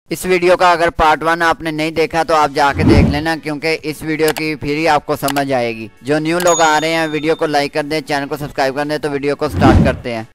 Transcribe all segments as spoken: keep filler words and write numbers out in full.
इस वीडियो का अगर पार्ट वन आपने नहीं देखा तो आप जाके देख लेना, क्योंकि इस वीडियो की फिर ही आपको समझ आएगी। जो न्यू लोग आ रहे हैं वीडियो को लाइक कर दें, चैनल को सब्सक्राइब कर दें। तो वीडियो को स्टार्ट करते हैं।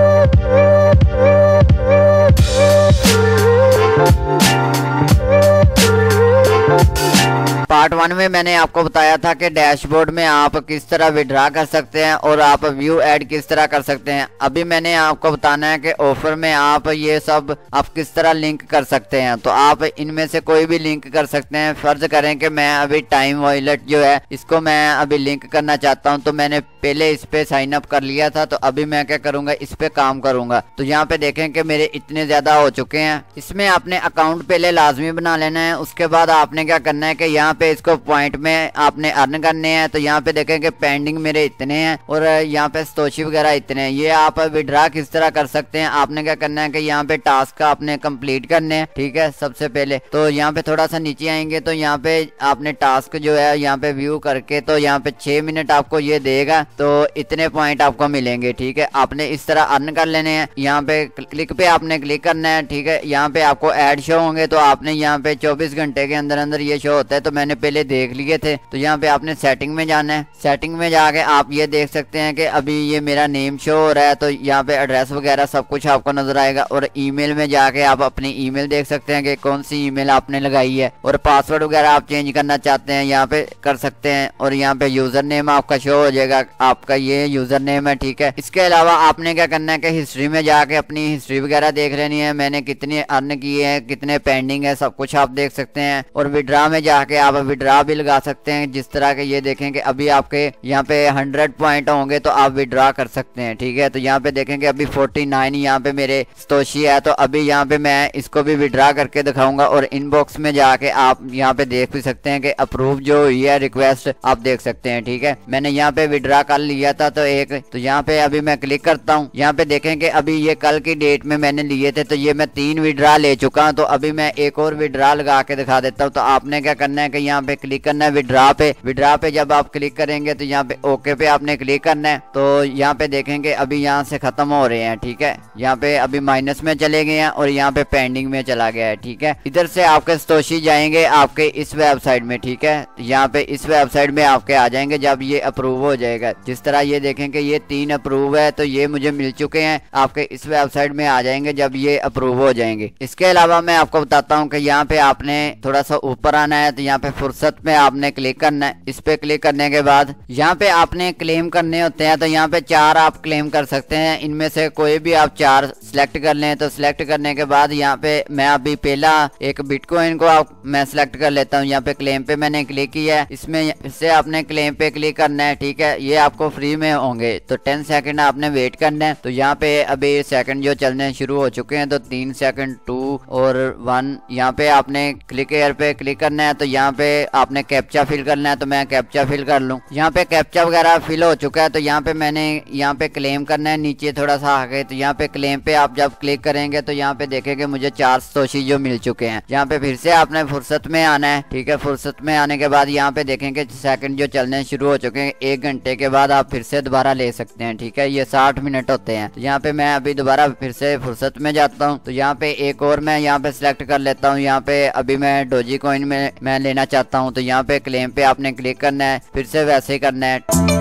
पार्ट वन में मैंने आपको बताया था कि डैशबोर्ड में आप किस तरह विड्रा कर सकते हैं और आप व्यू ऐड किस तरह कर सकते हैं। अभी मैंने आपको बताना है कि ऑफर में आप ये सब आप किस तरह लिंक कर सकते हैं। तो आप इनमें से कोई भी लिंक कर सकते हैं। फर्ज करें कि मैं अभी टाइम वॉलेट जो है इसको मैं अभी लिंक करना चाहता हूं, तो मैंने पहले इस पे साइन अप कर लिया था। तो अभी मैं क्या करूंगा, इस पे काम करूंगा। तो यहाँ पे देखें कि मेरे इतने ज्यादा हो चुके हैं। इसमें आपने अकाउंट पहले लाजमी बना लेना है। उसके बाद आपने क्या करना है कि यहाँ पे इसको पॉइंट में आपने अर्न करने हैं। तो यहाँ पे देखें कि पेंडिंग मेरे इतने हैं और यहाँ पे स्तोशी वगैरह इतने हैं। ये आप विड्रा किस तरह कर सकते हैं, आपने क्या करना है कि यहाँ पे टास्क आपने कंप्लीट करने हैं। ठीक है, सबसे पहले तो यहाँ पे थोड़ा सा नीचे आएंगे तो यहाँ पे आपने टास्क जो है यहाँ पे व्यू करके तो यहाँ पे छह मिनट आपको ये देगा, तो इतने पॉइंट आपको मिलेंगे। ठीक है, आपने इस तरह अर्न कर लेने हैं। यहाँ पे क्लिक पे आपने क्लिक करना है। ठीक है, यहाँ पे आपको ऐड शो होंगे, तो आपने यहाँ पे चौबीस घंटे के अंदर अंदर ये शो होता है। तो मैंने पहले देख लिए थे। तो यहाँ पे आपने सेटिंग में जाना है। सेटिंग में जाके आप ये देख सकते हैं कि अभी ये मेरा नेम शो हो रहा है। तो यहाँ पे एड्रेस वगैरह सब कुछ आपको नजर आएगा। और ईमेल में जाके आप अपनी ईमेल देख सकते हैं कि कौन सी ईमेल आपने लगाई है। और पासवर्ड वगैरह आप चेंज करना चाहते हैं यहाँ पे कर सकते हैं। और यहाँ पे यूजर नेम आपका शो हो जाएगा, आपका ये यूजर नेम है। ठीक है, इसके अलावा आपने क्या करना है कि हिस्ट्री में जाके अपनी हिस्ट्री वगैरह देख लेनी है। मैंने कितने अर्न किए हैं, कितने पेंडिंग है, सब कुछ आप देख सकते हैं। और विड्रा में जाके आप विड्रा भी लगा सकते हैं। जिस तरह के ये देखेंगे अभी आपके यहाँ पे हंड्रेड पॉइंट होंगे तो आप विड्रा कर सकते हैं। ठीक है, तो यहाँ पे देखेंगे अभी फोर्टी नाइन यहाँ पे मेरे स्तोशी है। तो अभी यहाँ पे मैं इसको भी विड्रा करके दिखाऊंगा। और इनबॉक्स में जाके आप यहाँ पे देख भी सकते हैं कि अप्रूव जो हुई है रिक्वेस्ट आप देख सकते हैं। ठीक है, मैंने यहाँ पे विड्रा कर लिया था तो एक, तो यहाँ पे अभी मैं क्लिक करता हूँ। यहाँ पे देखेंगे अभी ये कल की डेट में मैंने लिए थे, तो ये मैं तीन विड्रा ले चुका हूँ। तो अभी मैं एक और विड्रा लगा के दिखा देता हूँ। तो आपने क्या करना है कि यहाँ पे क्लिक करना है विड्रा पे। विड्रा पे जब आप क्लिक करेंगे तो यहाँ पे ओके पे आपने क्लिक करना है। तो यहाँ पे देखेंगे अभी यहाँ से खत्म हो रहे हैं। ठीक है, यहाँ पे अभी माइनस में चले गए हैं और यहाँ पे पेंडिंग में चला गया है। ठीक है, इधर से आपके स्तोशी जाएंगे आपके इस वेबसाइट में। ठीक है, यहाँ पे इस वेबसाइट में आपके आ जाएंगे जब ये अप्रूव हो जाएगा। जिस तरह ये देखेंगे ये तीन अप्रूव है, तो ये मुझे मिल चुके हैं। आपके इस वेबसाइट में आ जाएंगे जब ये अप्रूव हो जाएंगे। इसके अलावा मैं आपको बताता हूँ कि यहाँ पे आपने थोड़ा सा ऊपर आना है। तो यहाँ पे फुर्सत में आपने क्लिक करना है। इस पे क्लिक करने के बाद यहाँ पे आपने क्लेम करने होते हैं। तो यहाँ पे चार आप क्लेम कर सकते हैं, इनमें से कोई भी आप चार सिलेक्ट कर लें। तो सिलेक्ट करने के बाद यहाँ पे मैं अभी पहला एक बिटकॉइन को आप मैं सिलेक्ट कर लेता हूँ। यहाँ पे क्लेम पे मैंने क्लिक किया है। इसमें इससे आपने क्लेम पे क्लिक करना है। ठीक है, ये आपको फ्री में होंगे। तो टेन सेकंड आपने वेट करना है। तो यहाँ पे अभी सेकंड जो चलने शुरू हो चुके हैं, तो तीन सेकंड, टू और वन। यहाँ पे आपने क्लिक एयर पे क्लिक करना है। तो यहाँ पे आपने कैप्चा फिल करना है। तो मैं कैप्चा फिल कर लूँ। यहाँ पे कैप्चा वगैरह फिल हो चुका है। तो यहाँ पे मैंने यहाँ पे क्लेम करना है, नीचे थोड़ा सा आगे। तो यहाँ पे क्लेम पे आप जब क्लिक करेंगे तो यहाँ पे देखेंगे मुझे चार स्तोशी जो मिल चुके हैं। यहाँ पे फिर से आपने फुर्सत में आना है। ठीक है, फुर्सत में आने के बाद यहाँ पे देखेंगे सेकंड जो चलने शुरू हो चुके हैं। एक घंटे के बाद आप फिर से दोबारा ले सकते हैं। ठीक है, ये साठ मिनट होते हैं। तो यहाँ पे मैं अभी दोबारा फिर से फुर्सत में जाता हूँ। तो यहाँ पे एक और मैं यहाँ पे सिलेक्ट कर लेता हूँ। यहाँ पे अभी मैं डोजी कॉइन में मैं लेना चाहता हूँ। तो यहाँ पे क्लेम पे आपने क्लिक करना है, फिर से वैसे ही करना है।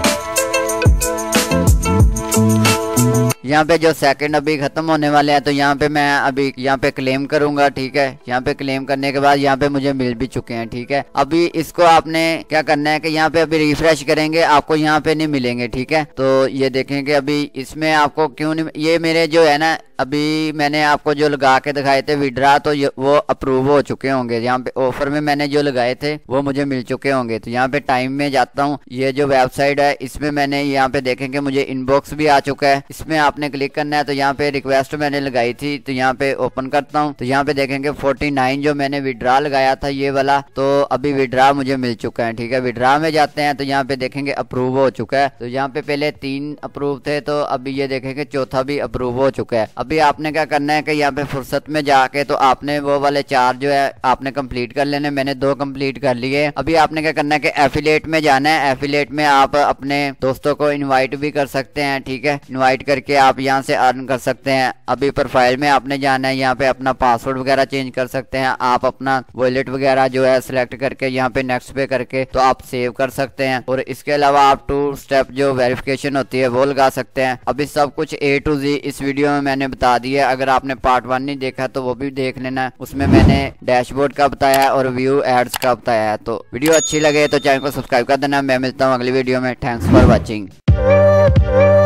यहाँ पे जो सेकंड अभी खत्म होने वाले हैं, तो यहाँ पे मैं अभी यहाँ पे क्लेम करूंगा। ठीक है, यहाँ पे क्लेम करने के बाद यहाँ पे मुझे मिल भी चुके हैं। ठीक है, अभी इसको आपने क्या करना है कि यहाँ पे अभी रिफ्रेश करेंगे, आपको यहाँ पे नहीं मिलेंगे। ठीक है, तो ये देखेंगे अभी इसमें आपको क्यों नहीं, ये मेरे जो है ना अभी मैंने आपको जो लगा के दिखाए थे विड्रा, तो वो अप्रूव हो चुके होंगे। यहाँ पे ऑफर में मैंने जो लगाए थे वो मुझे मिल चुके होंगे। तो यहाँ पे टाइम में जाता हूँ। ये जो वेबसाइट है इसमें मैंने यहाँ पे देखेंगे मुझे इनबॉक्स भी आ चुका है। इसमें आपने क्लिक करना है। तो यहाँ पे रिक्वेस्ट मैंने लगाई थी, तो यहाँ पे ओपन करता हूँ। तो यहाँ पे देखेंगे फोर्टी नाइन जो मैंने विड्रा लगाया था ये वाला, तो अभी विड्रा मुझे मिल चुका है। ठीक है, विड्रा में जाते हैं। तो यहाँ पे देखेंगे अप्रूव हो चुका है। तो यहाँ पे पहले तीन अप्रूव थे, तो अभी ये देखेंगे चौथा भी अप्रूव हो चुका है। अभी आपने क्या करना है कि यहाँ पे फुर्सत में जाके तो आपने वो वाले चार जो है आपने कंप्लीट कर लेने। मैंने दो कंप्लीट कर लिए। अभी आपने क्या करना है कि एफिलिएट में जाना है। एफिलिएट में आप अपने दोस्तों को इनवाइट भी कर सकते हैं। ठीक है, इनवाइट करके आप यहाँ से अर्न कर सकते हैं। अभी प्रोफाइल में आपने जाना है, यहाँ पे अपना पासवर्ड वगैरह चेंज कर सकते हैं आप, अपना वॉलेट वगैरह जो है सिलेक्ट करके यहाँ पे नेक्स्ट पे करके तो आप सेव कर सकते हैं। और इसके अलावा आप टू स्टेप जो वेरिफिकेशन होती है वो लगा सकते हैं। अभी सब कुछ ए टू जी इस वीडियो में मैंने बता दिया। अगर आपने पार्ट वन नहीं देखा तो वो भी देख लेना, उसमें मैंने डैशबोर्ड का बताया है और व्यू एड्स का बताया है। तो वीडियो अच्छी लगे तो चैनल को सब्सक्राइब कर देना। मैं मिलता हूँ अगली वीडियो में। Thanks for watching.